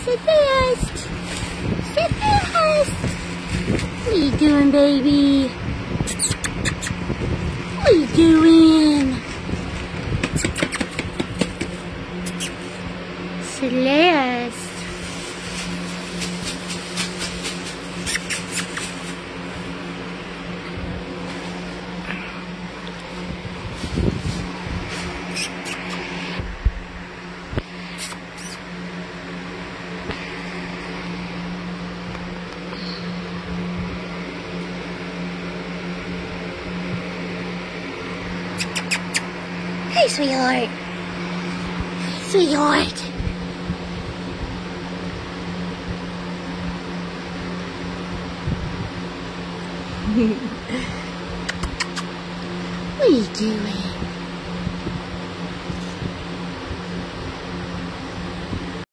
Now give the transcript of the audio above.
Celeste! Celeste! What are you doing, baby? What are you doing? Celeste! Hey, sweetheart. Sweetheart. What are you doing?